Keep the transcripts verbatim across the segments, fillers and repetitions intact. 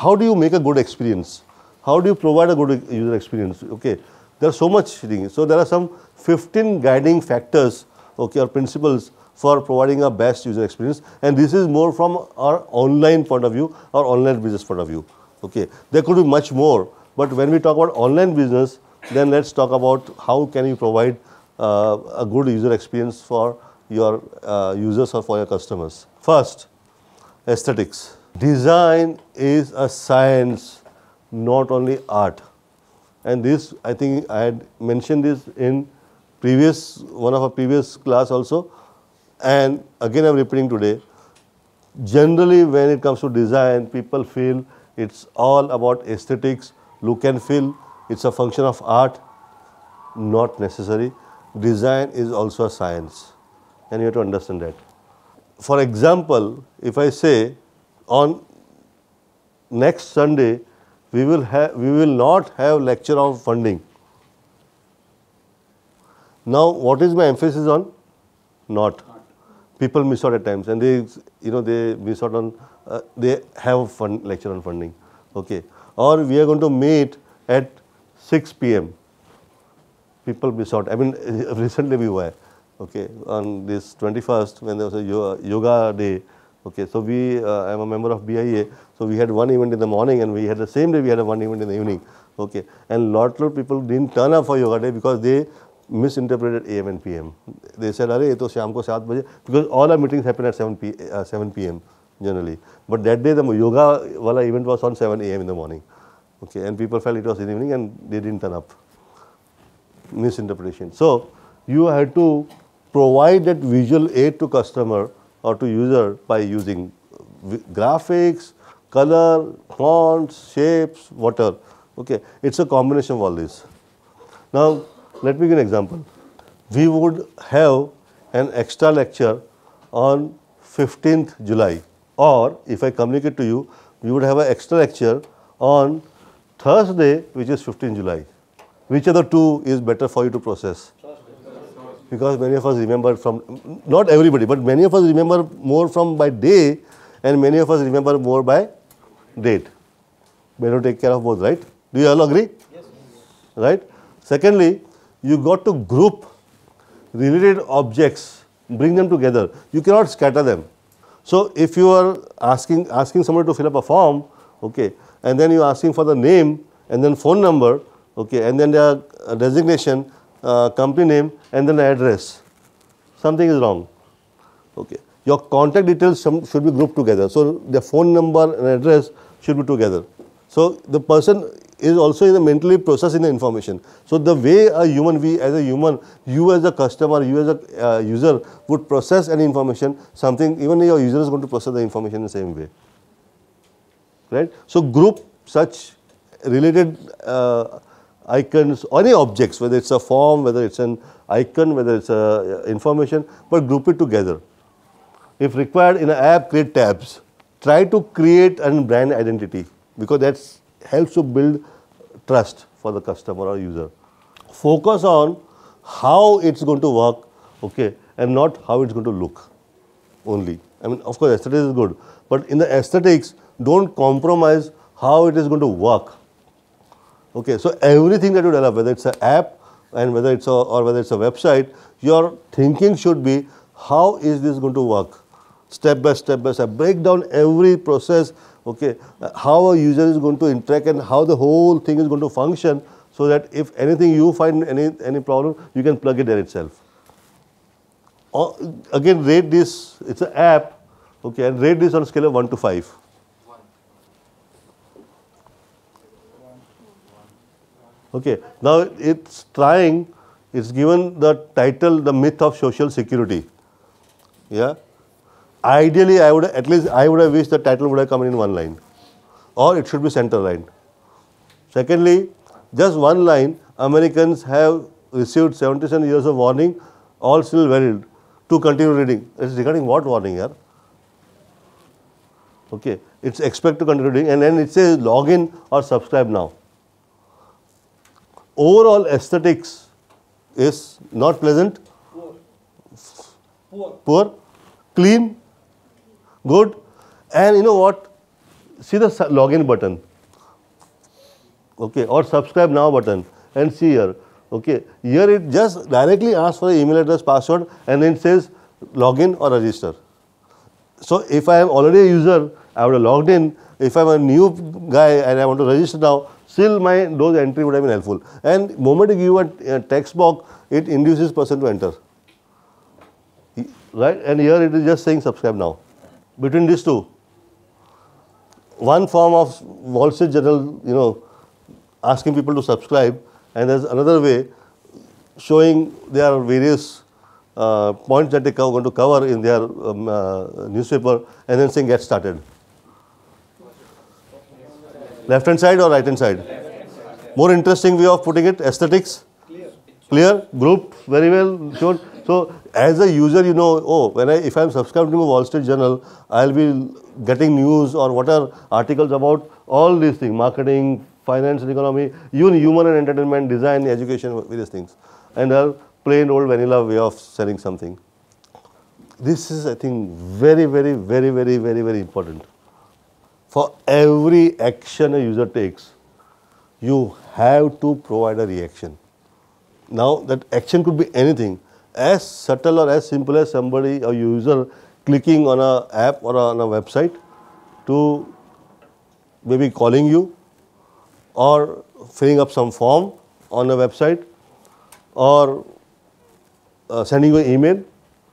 how do you make a good experience? How do you provide a good user experience? Okay, there's so much things. So there are some fifteen guiding factors, okay, or principles for providing a best user experience, and this is more from our online point of view or online business point of view. Okay, there could be much more, but when we talk about online business, then let's talk about how can you provide uh, a good user experience for your uh, users or for your customers. First, aesthetics. Design is a science, not only art. And this, I think I had mentioned this in previous, one of our previous class also, and again I am repeating today. Generally, when it comes to design, people feel it's all about aesthetics, look and feel, it's a function of art. Not necessary. Design is also a science, and you have to understand that. For example, if I say on next Sunday, we will have, we will not have lecture on funding. Now, what is my emphasis on? Not. People miss out at times, and they, you know, they miss out on, uh, they have fund lecture on funding, okay. Or we are going to meet at six P M People miss out. I mean, recently we were, okay, on this twenty-first when there was a yoga day, okay. So we, uh, I am a member of B I A, so we had one event in the morning, and we had the same day we had a one event in the evening, okay. And lot of people didn't turn up for yoga day because they misinterpreted A M and P M. They said, "Arey, ye to sham ko seven baje," because all our meetings happen at seven P M generally. But that day the yoga wala event was on seven A M in the morning, okay. And people felt it was in the evening, and they didn't turn up. Misinterpretation. So you have to provide that visual aid to customer or to user by using graphics, color, fonts, shapes, whatever. Okay, it's a combination of all this. Now let me give an example. We would have an extra lecture on fifteenth July, or if I communicate to you, we would have an extra lecture on Thursday, which is fifteenth July. Which of the two is better for you to process? Because many of us remember from, not everybody, but many of us remember more from by day, and many of us remember more by date. Better take care of both, right? Do you all agree? Yes. Right? Secondly, you got to group related objects, bring them together. You cannot scatter them. So if you are asking asking somebody to fill up a form, okay, and then you are asking for the name and then phone number, okay, and then their designation, uh, company name, and then the address, something is wrong. Okay, your contact details some, should be grouped together. So the phone number and address should be together. So the person is also in the mentally processing the information. So the way a human, we as a human, you as a customer, you as a uh, user would process any information, something, even your user is going to process the information in the same way. Right? So group such related uh, icons or any objects, whether it's a form, whether it's an icon, whether it's a information, but group it together. If required in an app, create tabs. Try to create a brand identity, because that helps to build trust for the customer or user. Focus on how it's going to work, okay, and not how it's going to look only. I mean, of course, aesthetics is good, but in the aesthetics, don't compromise how it is going to work. Okay, so everything that you develop, whether it's an app and whether it's a, or whether it's a website, your thinking should be, how is this going to work? Step by step by step, break down every process, okay, how a user is going to interact and how the whole thing is going to function, so that if anything you find any, any problem, you can plug it there itself. Or, again, rate this, it's an app, okay, and rate this on a scale of one to five. Okay, now it's trying, it's given the title, The Myth of Social Security. Yeah. Ideally, I would, at least I would have wished the title would have come in one line, or it should be center line. Secondly, just one line, Americans have received seventy-seven years of warning, all still valid, to continue reading. It's regarding what warning, yeah? Okay, it's expect to continue reading, and then it says login or subscribe now. Overall aesthetics is not pleasant, poor, poor, poor, clean, good, and you know what? see the login button, okay, or subscribe now button, and see here, okay, here it just directly asks for the email address, password, and then says login or register. So if I am already a user, I would have logged in. If I'm a new guy and I want to register now, still my those entry would have been helpful. And moment you give a, a text box, it induces person to enter, right? And here it is just saying subscribe now. Between these two, one form of Wall Street Journal, you know, asking people to subscribe, and there's another way showing there are various uh, points that they are going to cover in their um, uh, newspaper, and then saying get started. Left hand side or right hand side? More interesting way of putting it, aesthetics? Clear. Clear, grouped, very well shown. So as a user, you know, oh, when I, if I am subscribed to Wall Street Journal, I'll be getting news or what are articles about all these things, marketing, finance and economy, even human and entertainment, design, education, various things. And a plain old vanilla way of selling something. This is, I think, very, very, very, very, very, very important. For every action a user takes, you have to provide a reaction. Now that action could be anything, as subtle or as simple as somebody, a user clicking on a app or on a website to maybe calling you, or filling up some form on a website, or uh, sending you an email,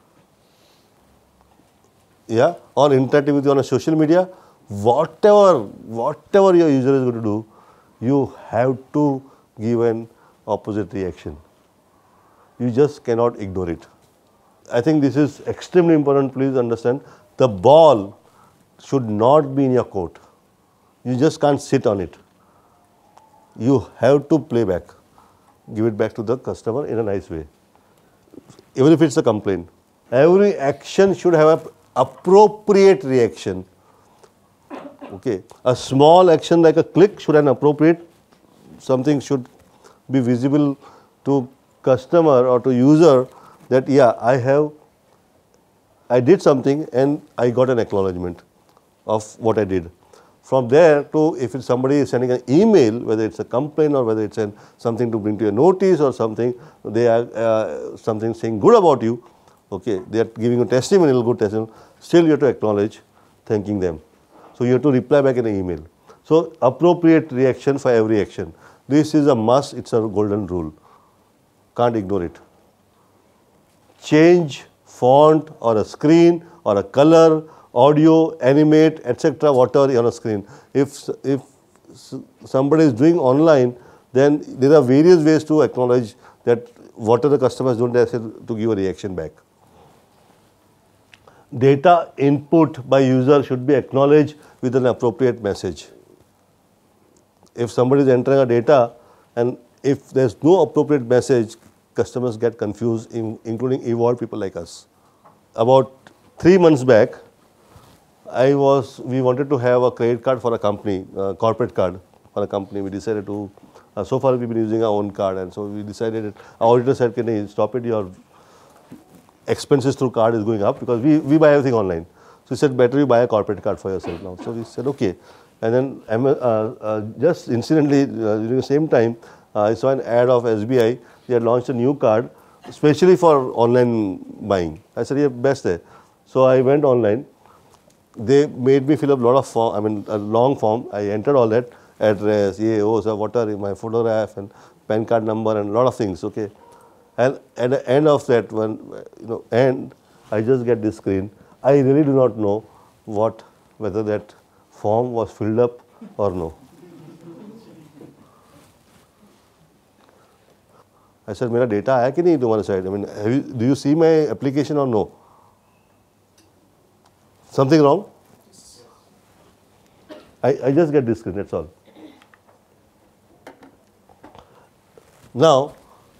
yeah, or interacting with you on a social media. Whatever, whatever your user is going to do, you have to give an opposite reaction. You just cannot ignore it. I think this is extremely important. Please understand, the ball should not be in your court. You just can't sit on it. You have to play back, give it back to the customer in a nice way, even if it's a complaint. Every action should have an appropriate reaction. Okay, a small action like a click should have an appropriate, something should be visible to customer or to user that yeah, I have, I did something and I got an acknowledgement of what I did. From there to if it's somebody is sending an email, whether it's a complaint or whether it's an, something to bring to your notice or something, they are uh, something saying good about you, okay, they are giving a testimonial, good testimonial, still you have to acknowledge, thanking them. So you have to reply back in an email. So appropriate reaction for every action. This is a must, it's a golden rule. Can't ignore it. Change font or a screen or a color, audio, animate, et cetera, whatever on a screen. If, if somebody is doing online, then there are various ways to acknowledge that whatever the customer is doing, they have to give a reaction back. Data input by user should be acknowledged with an appropriate message. If somebody is entering a data and if there is no appropriate message, customers get confused, in, including evolved people like us. About three months back, I was, we wanted to have a credit card for a company, a corporate card for a company. We decided to, uh, so far we've been using our own card, and so we decided, that our auditor said, can you stop it, your expenses through card is going up because we, we buy everything online. So he said, better you buy a corporate card for yourself now. So we said, okay. And then uh, uh, just incidentally, uh, during the same time, uh, I saw an ad of S B I. They had launched a new card, especially for online buying. I said, yeah, best there. So I went online. They made me fill up a lot of form, I mean, a long form. I entered all that, address, yeah, oh, so what are my photograph and PAN card number and a lot of things, okay. And at the end of that one, you know, end, I just get this screen. I really do not know what, whether that form was filled up or no. I said, मेरा data आया कि नहीं तुम्हारे side? I mean, have you, do you see my application or no? Something wrong? I, I just get this screen, that's all. Now,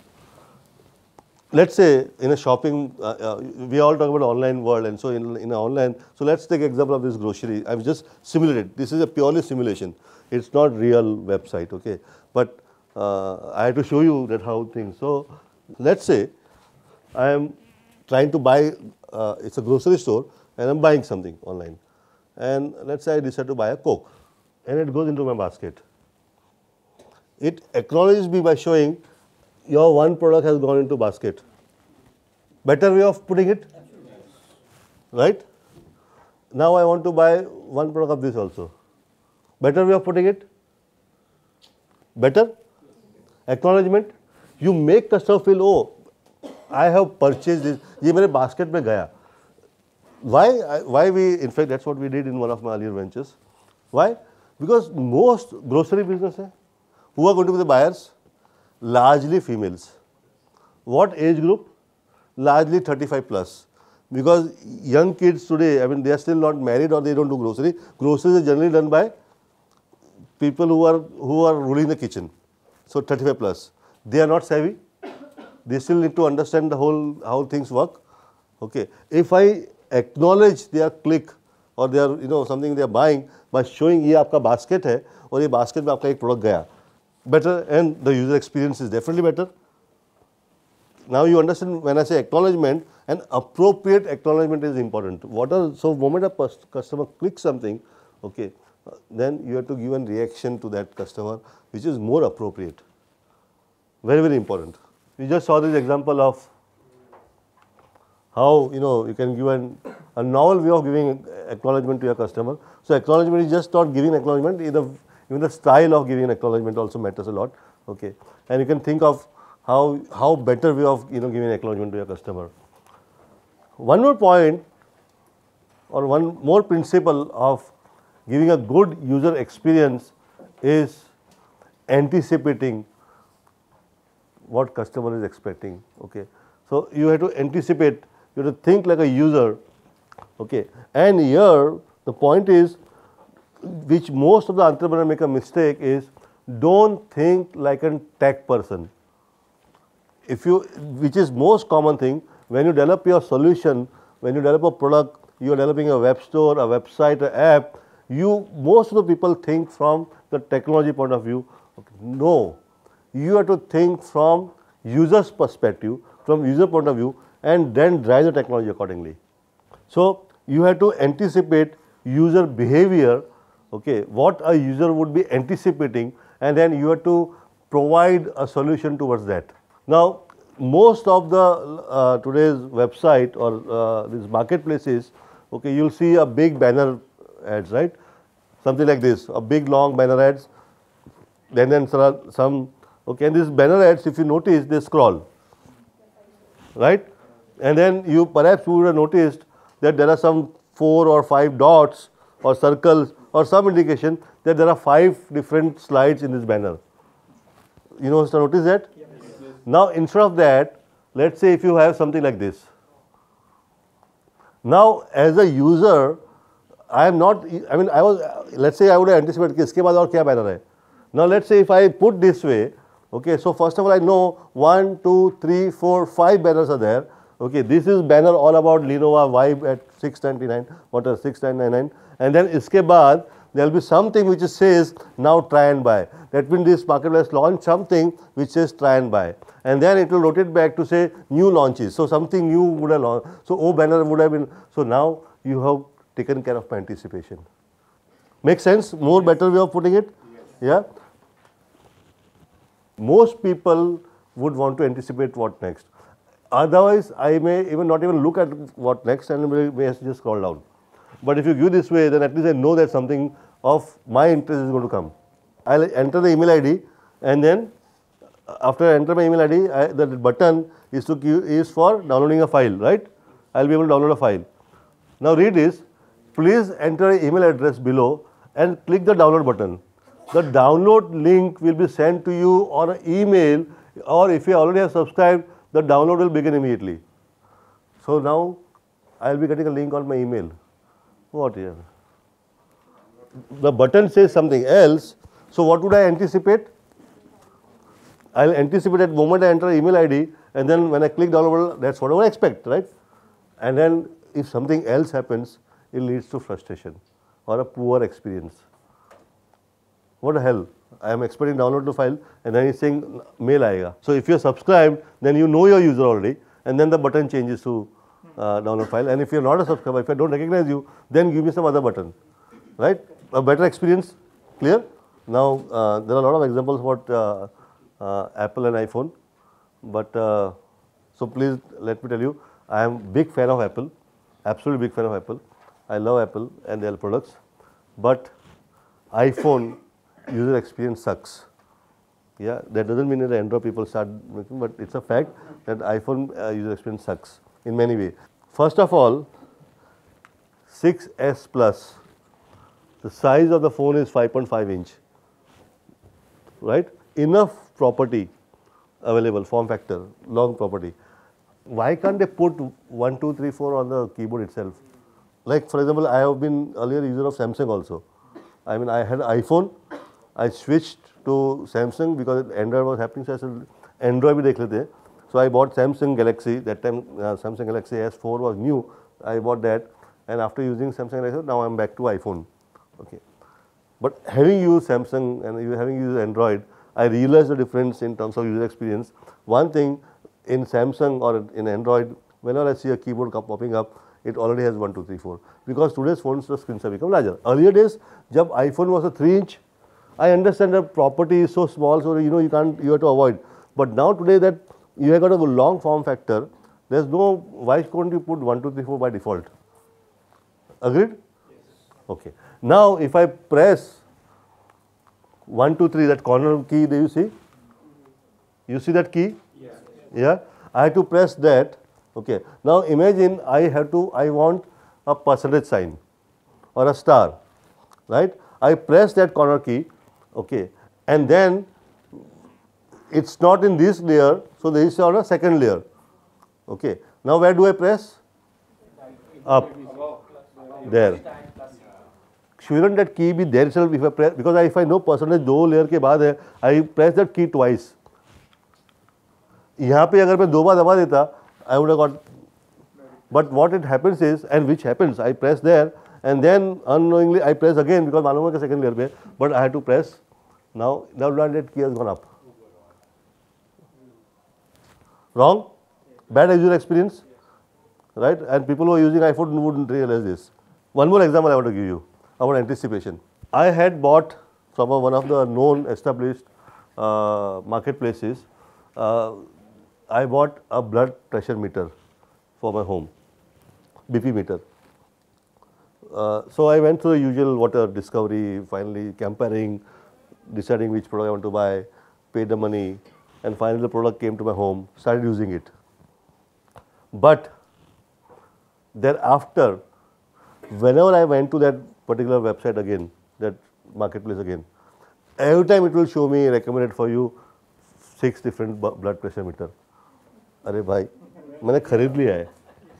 let's say in a shopping, uh, uh, we all talk about online world, and so in, in a online, so let's take example of this grocery. I've just simulated. This is a purely simulation. It's not real website, okay? But uh, I have to show you that how things. So let's say I am trying to buy, uh, it's a grocery store, and I'm buying something online. And let's say I decide to buy a Coke. and it goes into my basket. It acknowledges me by showing your one product has gone into basket. Better way of putting it? Right? Now I want to buy one product of this also. Better way of putting it? Better? Acknowledgement. You make customer feel, oh, I have purchased this. ये मेरे basket में गया. Why? Why we? In fact, that's what we did in one of my earlier ventures. Why? Because most grocery businesses, who are going to be the buyers? Largely females. What age group? Largely thirty-five plus. Because young kids today, I mean, they are still not married or they don't do grocery. Groceries is generally done by people who are who are ruling the kitchen. So thirty-five plus. They are not savvy. They still need to understand the whole how things work. Okay. If I acknowledge their click or their you know something they are buying by showing ये आपका basket है और ये basket में आपका एक product गया, better, and the user experience is definitely better. Now you understand when I say acknowledgement, an appropriate acknowledgement is important. What are so moment a customer clicks something, okay, then you have to give a reaction to that customer which is more appropriate. Very very important. We just saw this example of how you know you can give an, a novel way of giving acknowledgement to your customer. So acknowledgement is just not giving acknowledgement, either even the style of giving acknowledgement also matters a lot. Okay, and you can think of how how better way of you know giving acknowledgement to your customer. One more point or one more principle of giving a good user experience is anticipating what customer is expecting. Okay, so you have to anticipate, you have to think like a user. Okay, and here the point is, which most of the entrepreneurs make a mistake is, don't think like a tech person. If you, which is most common thing, when you develop your solution, when you develop a product, you are developing a web store, a website, an app, you, most of the people think from the technology point of view. Okay. No, you have to think from user's perspective, from user point of view, and then drive the technology accordingly. So you have to anticipate user behavior, okay, what a user would be anticipating, and then you have to provide a solution towards that. Now, most of the uh, today's website or uh, these marketplaces, okay, you'll see a big banner ads, right? Something like this, a big long banner ads. Then then there are some, okay, and these banner ads, if you notice, they scroll, right? And then you perhaps you would have noticed that there are some four or five dots or circles or some indication that there are five different slides in this banner. You know, notice that? Yes. Now, instead of that, let's say if you have something like this. Now, as a user, I am not, I mean, I was, let's say I would have anticipated कि इसके बाद और क्या banner है. Now, let's say if I put this way, okay, so first of all, I know one, two, three, four, five banners are there. Okay, this is banner all about Lenovo Vibe at six ninety-nine, what are six nine nine nine, and then iske baad there will be something which says now try and buy. That means this marketplace launch something which says try and buy, and then it will rotate back to say new launches. So something new would have launched. So oh banner would have been. So now you have taken care of my anticipation. Make sense? More better way of putting it? Yeah. Most people would want to anticipate what next. Otherwise, I may even not even look at what next and may, may just scroll down. But if you give this way, then at least I know that something of my interest is going to come. I'll enter the email I D, and then after I enter my email I D, I, the button is to give, is for downloading a file, right? I'll be able to download a file. Now read this. Please enter an email address below and click the download button. The download link will be sent to you on an email, or if you already have subscribed, the download will begin immediately. So now I will be getting a link on my email. What here? The button says something else. So what would I anticipate? I will anticipate at the moment I enter email I D, and then when I click download, that's what I would expect, right? And then if something else happens, it leads to frustration or a poor experience. What the hell? I am expecting download the file, and then he's saying mail aega. So if you are subscribed, then you know your user already, and then the button changes to uh, download file. And if you are not a subscriber, if I don't recognize you, then give me some other button, right? A better experience. Clear? Now, uh, there are a lot of examples about uh, uh, Apple and iPhone, but uh, so please let me tell you, I am big fan of Apple, absolutely big fan of Apple. I love Apple and their products, but iPhone user experience sucks. Yeah, that doesn't mean that Android people start making, but it's a fact that iPhone uh, user experience sucks in many ways. First of all, six S Plus, the size of the phone is five point five inch, right? Enough property available, form factor, long property. Why can't they put one, two, three, four on the keyboard itself? Like for example, I have been earlier user of Samsung also. I mean, I had iPhone, I switched to Samsung because Android was happening, so I said Android bhi dekh lete hain. So I bought Samsung Galaxy, that time uh, Samsung Galaxy S four was new, I bought that, and after using Samsung Galaxy, now I am back to iPhone. Okay. But having used Samsung and having used Android, I realized the difference in terms of user experience. One thing, in Samsung or in Android, whenever I see a keyboard popping up, it already has one, two, three, four. Because today's phones, the screens have become larger. Earlier days, jab iPhone was a three inch, I understand the property is so small, so you know you can't, you have to avoid. But now today that you have got a long form factor, there's no, why can't you put one, two, three, four by default? Agreed? Yes. Okay. Now if I press one, two, three, that corner key, do you see? You see that key? Yeah. Yeah. I have to press that. Okay. Now imagine I have to, I want a percentage sign or a star, right? I press that corner key, okay, and then it's not in this layer, so this is on a second layer. Okay. Now where do I press? Up. There. Shouldn't that key be there itself if I press? Because I, if I know percentage दो layer के बाद है, I press that key twice. यहाँ पे अगर मैं दो बार दबा देता, I would have got. But what it happens is, and which happens, I press there, and then unknowingly I press again because मालूम है कि second layer पे, but I had to press. Now, now that key has gone up. Wrong? Bad user experience, right? And people who are using iPhone wouldn't realize this. One more example I want to give you about anticipation. I had bought from a, one of the known established uh, marketplaces, uh, I bought a blood pressure meter for my home, B P meter. Uh, so I went through the usual water discovery, finally comparing, deciding which product I want to buy, paid the money, and finally the product came to my home, started using it. But thereafter, whenever I went to that particular website again, that marketplace again, every time it will show me recommended for you six different blood pressure meter. अरे भाई, मैंने खरीद लिया है.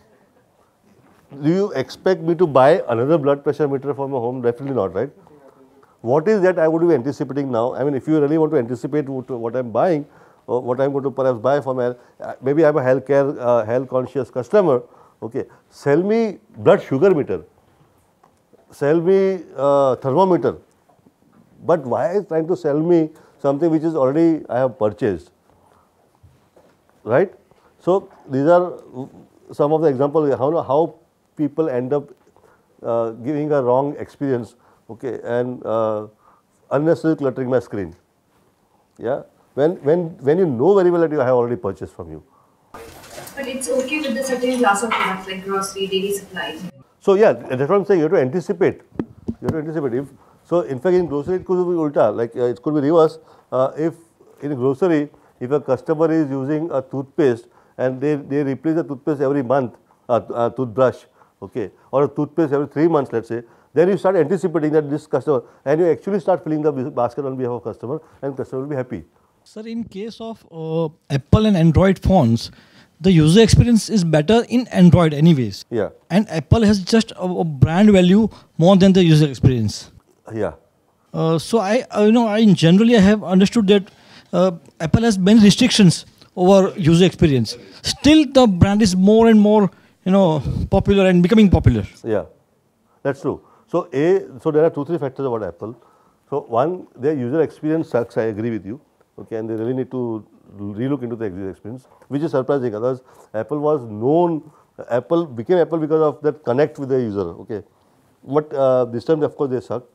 Do you expect me to buy another blood pressure meter for my home? Definitely not, right? What is that I would be anticipating now? I mean, if you really want to anticipate what I'm buying, or what I'm going to perhaps buy for my, maybe I'm a healthcare, uh, health conscious customer, okay, sell me blood sugar meter, sell me uh, thermometer, but why is trying to sell me something which is already I have purchased, right? So these are some of the examples how, how people end up uh, giving a wrong experience, okay, and uh, unnecessarily cluttering my screen. Yeah, when when when you know very well that you have already purchased from you. But it's okay with the certain class of products like grocery, daily supplies. So yeah, that's what I'm saying. You have to anticipate. You have to anticipate. If so, in fact, in grocery it could be ulta. Like uh, it could be reverse. Uh, if in grocery, if a customer is using a toothpaste and they they replace the toothpaste every month, uh, uh, toothbrush, okay, or a toothpaste every three months, let's say, then you start anticipating that this customer, and you actually start filling the basket on behalf of customer, and customer will be happy. Sir, in case of uh, Apple and Android phones, the user experience is better in Android anyways. Yeah. And Apple has just a, a brand value more than the user experience. Yeah. Uh, so I, uh, you know, I generally I have understood that uh, Apple has many restrictions over user experience. Still, the brand is more and more, you know, popular and becoming popular. Yeah, that's true. So a, so there are two, three factors about Apple. So one, their user experience sucks. I agree with you. Okay, and they really need to relook into the user experience, which is surprising. Otherwise, Apple was known. Apple became Apple because of that connect with the user. Okay, but uh, this time, of course, they suck.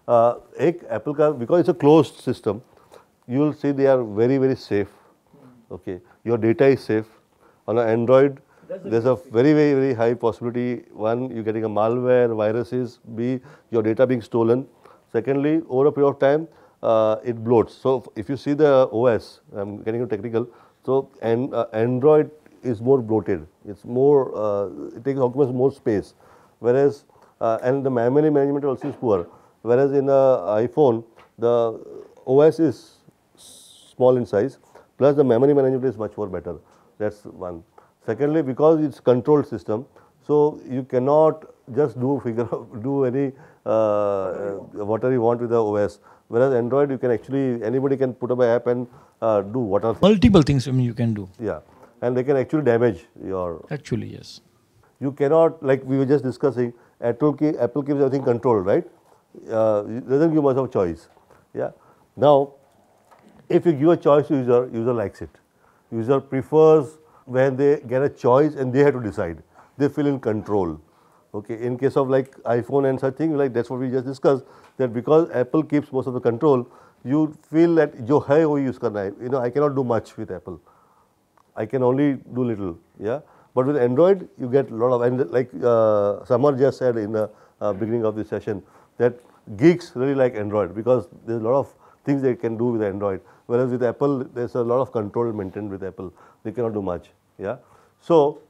uh, एक Apple का, because it's a closed system, you will see they are very very safe. Okay, your data is safe. On an Android, there's a very very very high possibility. One, you're getting a malware, viruses. B, your data being stolen. Secondly, over a period of time, uh, it bloats. So if you see the O S, I'm getting into technical. So and uh, Android is more bloated. It's more, uh, it takes occupies more space, whereas uh, and the memory management also is poor. Whereas in a iPhone, the O S is small in size, plus the memory management is much more better. That's one. Secondly, because it's controlled system, so you cannot just do figure do any uh, whatever you want with the O S. Whereas Android, you can actually, anybody can put up an app and uh, do whatever. Multiple things I mean, you can do. Yeah, and they can actually damage your. Actually, yes. You cannot, like we were just discussing, Apple, keep, Apple keeps everything controlled, right? Uh, it doesn't give much of choice. Yeah. Now, if you give a choice to user, user likes it. User prefers when they get a choice and they have to decide. They feel in control. Okay. In case of like iPhone and such things, like that's what we just discussed, that because Apple keeps most of the control, you feel that jo hai wo use karna hai. You know, I cannot do much with Apple. I can only do little. Yeah. But with Android, you get a lot of, and like uh, Samar just said in the uh, beginning of this session, that geeks really like Android because there's a lot of things they can do with Android. Whereas with Apple, there's a lot of control maintained with Apple. They cannot do much. Yeah. So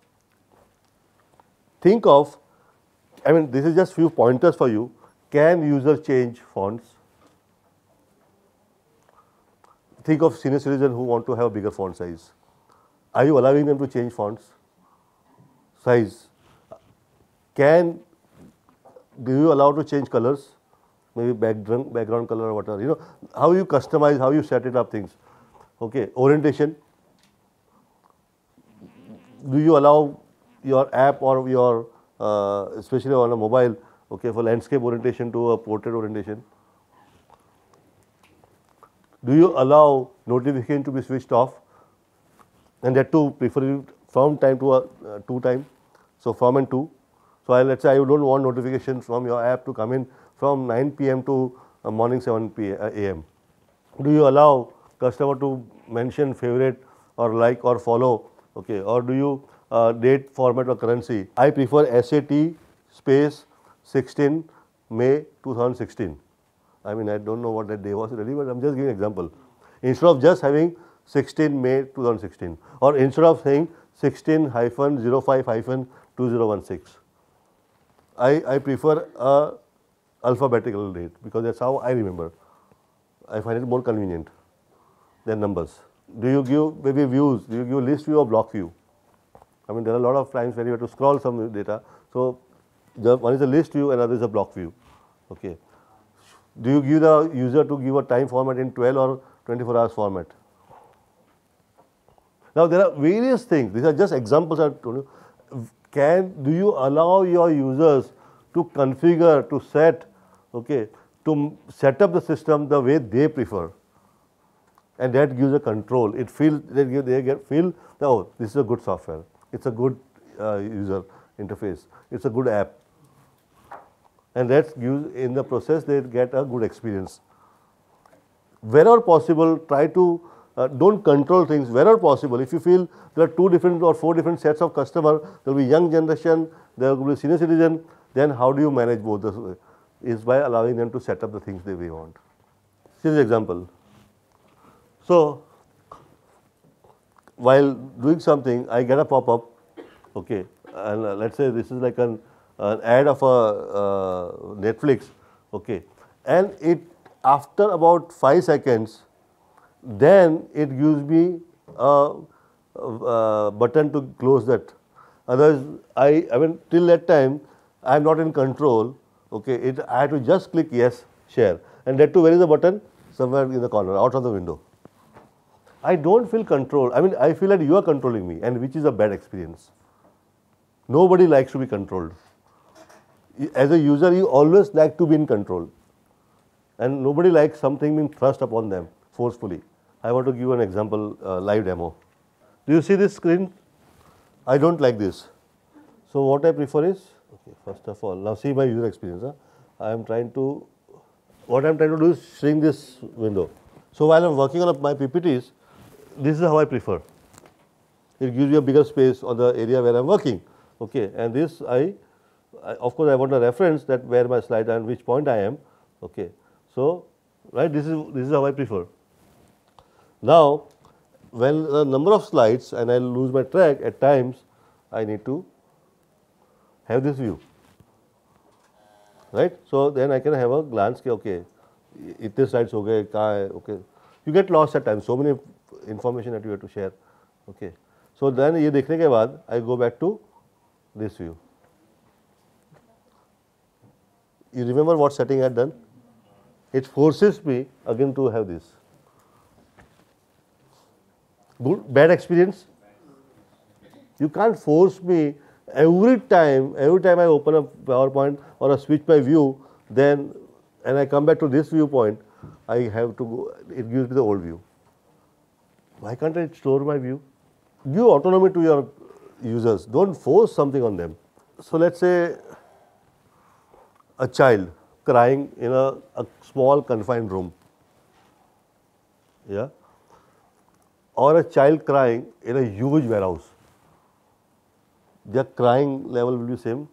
think of, I mean, this is just few pointers for you. Can user change fonts? Think of senior citizens who want to have a bigger font size. Are you allowing them to change fonts? Size. Can, do you allow to change colors? Maybe background, background color or whatever. You know, how you customize, how you set it up things. Okay, orientation. Do you allow your app or your, uh, especially on a mobile, okay, for landscape orientation to a portrait orientation? Do you allow notification to be switched off? And that too, preferably from time to a, uh, to time. So from and to. So I, let's say I don't want notifications from your app to come in from nine P M to uh, morning seven P M Do you allow customer to mention favorite or like or follow? Okay, or do you uh, date, format or currency? I prefer S A T space sixteen May two thousand sixteen. I mean, I don't know what that day was really, but I'm just giving an example. Instead of just having sixteen May two thousand sixteen, or instead of saying sixteen hyphen zero five hyphen two zero one six, I, I prefer a alphabetical date because that's how I remember. I find it more convenient than numbers. Do you give maybe views? Do you give list view or block view? I mean, there are a lot of times when you have to scroll some data. So the one is a list view, another is a block view. Okay. Do you give the user to give a time format in twelve or twenty-four hours format? Now there are various things. These are just examples I told you. Can, do you allow your users to configure, to set, okay, to set up the system the way they prefer? And that gives a control. It feels, they, give, they get, feel, that, oh, this is a good software. It's a good uh, user interface. It's a good app. And that gives, in the process, they get a good experience. Wherever possible, try to, uh, don't control things. Wherever possible, if you feel there are two different or four different sets of customer, there will be young generation, there will be senior citizen, then how do you manage both? This is by allowing them to set up the things they may want. Here's an example. So, while doing something, I get a pop-up, okay, and uh, let's say this is like an, an ad of a uh, Netflix, okay, and it after about five seconds, then it gives me a, a, a button to close that. Otherwise, I, I mean, till that time, I am not in control, okay, it, I have to just click yes, share, and that too, where is the button? Somewhere in the corner, out of the window. I don't feel control. I mean, I feel that you are controlling me, and which is a bad experience. Nobody likes to be controlled. As a user, you always like to be in control, and nobody likes something being thrust upon them forcefully. I want to give an example, uh, live demo. Do you see this screen? I don't like this. So what I prefer is, okay, first of all, now see my user experience. Huh? I am trying to what I am trying to do is shrink this window. So while I am working on my P P Ts, this is how I prefer. It gives you a bigger space on the area where I am working. Okay, and this I, I of course I want a reference that where my slide and which point I am. Okay, so right, this is this is how I prefer. Now, when the number of slides and I lose my track, at times I need to have this view, right? So then I can have a glance. Okay, itne slides ho gaye, kahan hai, okay. You get lost at times. So many information that you have to share. Okay. So then ये देखने के बाद I go back to this view. You remember what setting I had done? It forces me again to have this. Good, bad experience? You can't force me every time, every time I open a PowerPoint or I switch my view, then and I come back to this viewpoint, I have to go, it gives me the old view. Why can't I store my view? Give autonomy to your users, don't force something on them. So let's say a child crying in a, a small confined room, yeah, or a child crying in a huge warehouse. Their crying level will be same.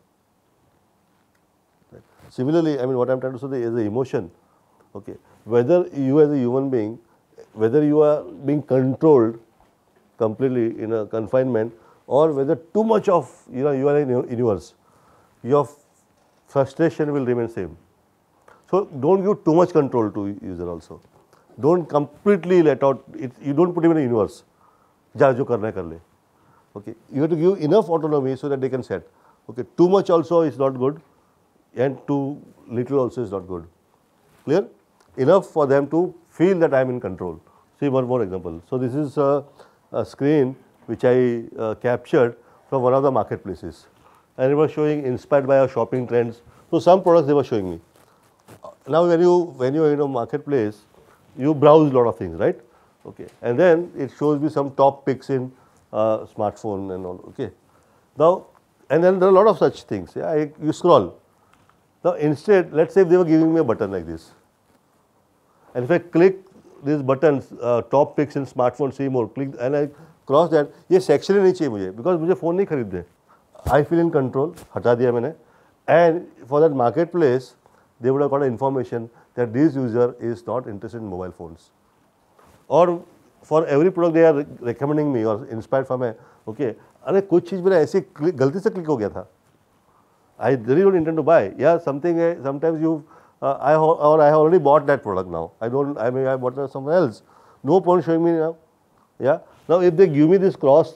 Similarly, I mean what I am trying to say is the emotion. Okay, whether you as a human being, whether you are being controlled completely in a confinement, or whether too much of you know you are in a universe, your frustration will remain same. So don't give too much control to user also. Don't completely let out it. You don't put him in a universe. Ja jo karna hai kar le. Okay, you have to give enough autonomy so that they can set. Okay, too much also is not good, and too little also is not good. Clear? Enough for them to feel that I am in control. See one more example. So this is a, a screen which I uh, captured from one of the marketplaces, and it was showing inspired by our shopping trends. So some products they were showing me. Now when you when you are in a marketplace, you browse a lot of things, right? Okay, and then it shows me some top picks in uh, smartphone and all. Okay, now and then there are a lot of such things. Yeah, I, you scroll. Now instead, let's say if they were giving me a button like this, and if I click these buttons, uh, top picks in smartphone, see more, click and I cross that, ये section ही नहीं चाहिए मुझे, because मुझे phone नहीं खरीदने. I feel in control, हटा दिया मैंने, and for that marketplace, they would have got information that this user is not interested in mobile phones. Or for every product they are recommending me or inspired from me, okay, अरे कुछ चीज़ मेरा ऐसे गलती से click हो गया था. I really don't intend to buy. Yeah, something uh, sometimes you, uh, I or I have already bought that product now. I don't. I mean, I bought it somewhere else. No point showing me now. Yeah. Now, if they give me this cross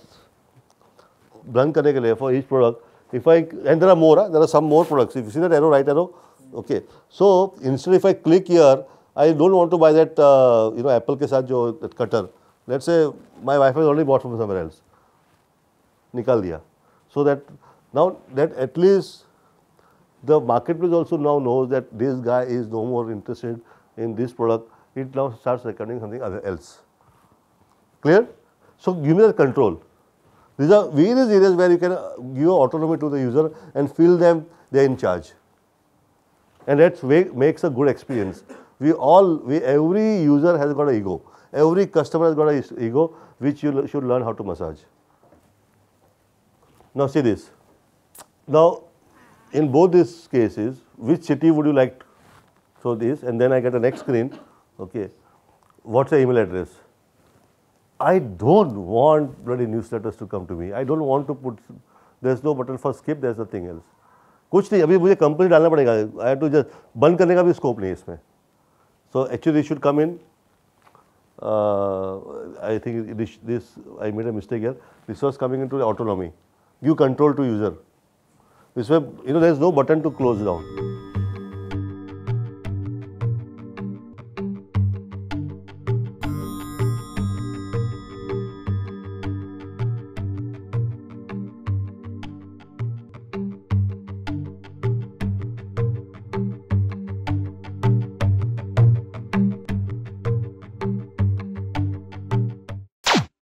run करने के लिए for each product, if I and there are more, uh, there are some more products. If you see that arrow, right arrow, okay. So instead, if I click here, I don't want to buy that uh, you know Apple के साथ जो that cutter. Let's say my wife has already bought from somewhere else. निकाल दिया. So that now that at least the marketplace also now knows that this guy is no more interested in this product. It now starts recommending something other else. Clear? So give me the control. These are various areas where you can give autonomy to the user and feel them they are in charge. And that makes a good experience. We all, we, every user has got an ego. Every customer has got an ego which you should learn how to massage. Now see this. Now in both these cases, which city would you like to show this? And then I get the next screen. Okay, what's the email address? I don't want bloody newsletters to come to me. I don't want to put. There's no button for skip. There's nothing else. कुछ नहीं. अभी मुझे company डालना पड़ेगा. I have to just बंद करने का भी scope नहीं है इसमें. So actually, it should come in. Uh, I think this, this I made a mistake here. This was coming into the autonomy. Give control to user. This way, you know, there is no button to close down.